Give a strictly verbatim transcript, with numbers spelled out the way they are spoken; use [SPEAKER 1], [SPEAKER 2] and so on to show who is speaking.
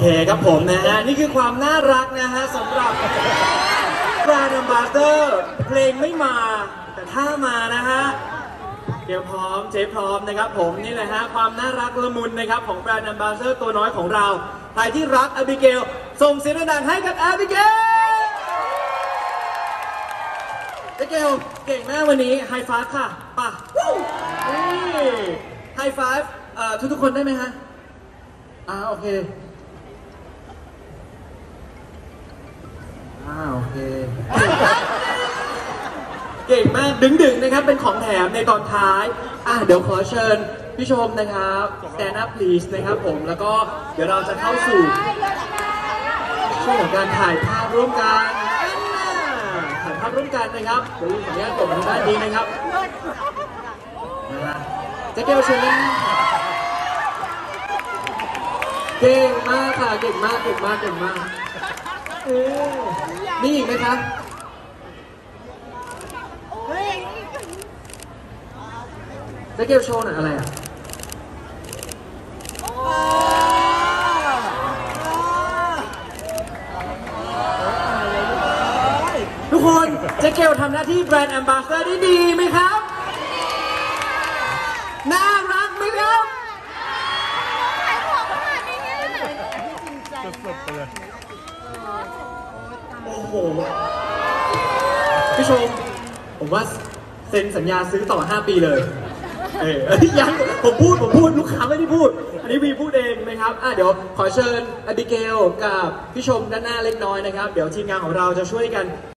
[SPEAKER 1] ครับผมนะฮะนี่คือความน่ารักนะฮะสำหรับแบรนด์แอมบาสเดอร์เพลงไม่มาแต่ถ้ามานะฮะเดี๋ยวพร้อมเจ๊พร้อมนะครับผมนี่แหละฮะความน่ารักละมุนนะครับของแบรนด์แอมบาสเดอร์ตัวน้อยของเราใครที่รักแอบิเกลส่งเสียงดังๆให้กับแอบิเกลแอบิเกลเก่งมากวันนี้ไฮไฟว์ค่ะป่ะนี่ไฮไฟว์ทุกๆคนได้ไหมฮะอ่าโอเคอ่าโอเคเก่งมากดึงๆนะครับเป็นของแถมในตอนท้ายอ่ะเดี๋ยวขอเชิญพี่ชมนะครับ stand up please นะครับผมแล้วก็เดี๋ยวเราจะเข้าสู่ช่วงของการถ่ายภาพร่วมกันถ่ายภาพร่วมกันนะครับเดี๋ยวขออนุญาตกดมาทางด้านนี้นะครับนะเจ๊เกลเชิญเก่งมากค่ะเก่งมากเก่งมากเก่งมากเออนี่อีกไหมคะเจ๊เกลโชว์หน่อยอะไรอ่ะทุกคนเจ๊เกลทำหน้าที่แบรนด์แอมบาสเดอร์ได้ดีไหมครับน่ารักไหมครับโอ้โหพี่ชมผมว่าเซ็นสัญญาซื้อต่อห้าปีเลยเออยังผมพูดผมพูดลูกค้าไม่ได้พูดอันนี้วีพูดเองนะครับอ่ะเดี๋ยวขอเชิญอบิเกลกับพี่ชมด้านหน้าเล็กน้อยนะครับเดี๋ยวทีมงานของเราจะช่วยกัน